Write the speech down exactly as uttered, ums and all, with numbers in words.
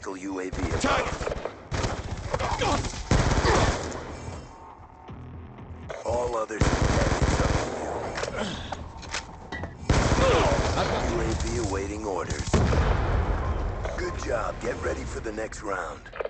Hostile U A V above. All others it's up to you. U A V awaiting orders. Good job. Get ready for the next round.